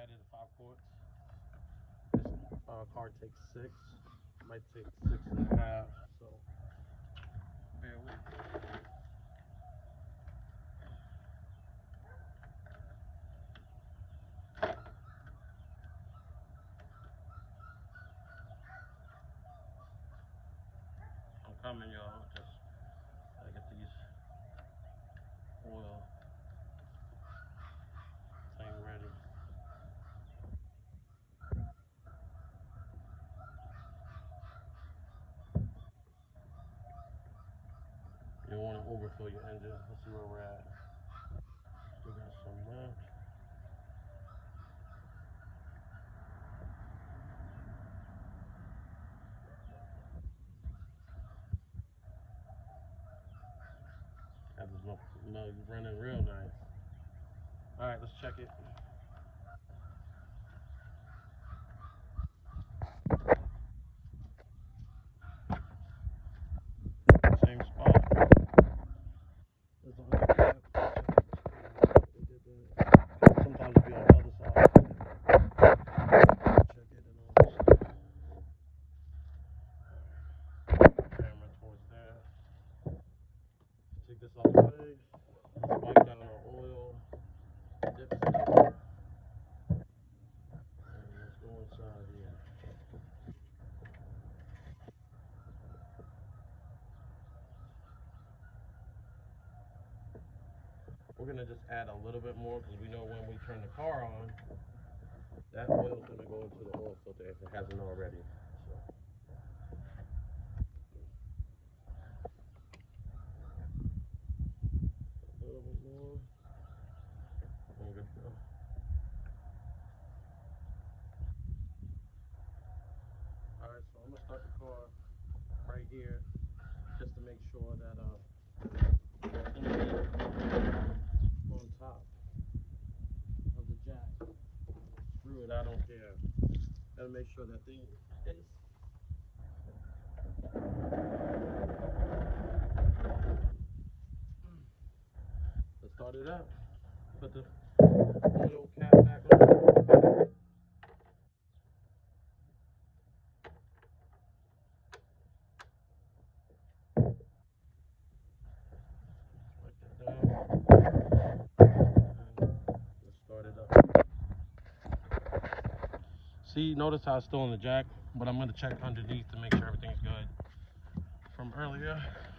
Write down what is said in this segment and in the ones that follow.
added 5 quarts. This car takes 6. Might take 6.5. So bear with me. I'm coming, y'all. Just gotta get these oil thing ready. You don't want to overfill your engine. Let's see where we're at. Still got some left. Got this mug running real nice. Alright, let's check it. Same spot. There's the other cap. They did that. Sometimes it'll be on the other side. Check it and all this stuff. Camera towards there. Take this out the way. Let's wipe down our oil. Dipstick. And let's go inside here. We're gonna just add a little bit more because we know when we turn the car on, that oil is gonna go into the oil filter if it hasn't already. So. A little bit more. And we're good to go. Alright, so I'm gonna start the car right here just to make sure that on top of the jack. Screw it, I don't care. Gotta make sure that thing is. Let's start it up. Put the oil cap back on. Wipe that down. And let's start it up. See, notice how it's still in the jack, but I'm gonna check underneath to make sure everything's good from earlier.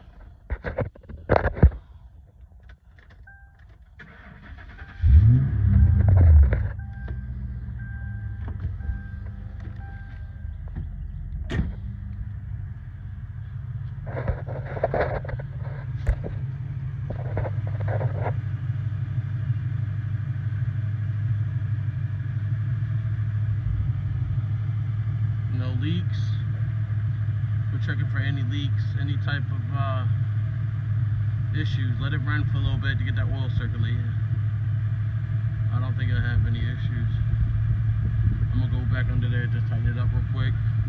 No leaks. We're checking for any leaks, any type of issues. Let it run for a little bit to get that oil circulating. I don't think I have any issues. I'm gonna go back under there, just tighten it up real quick.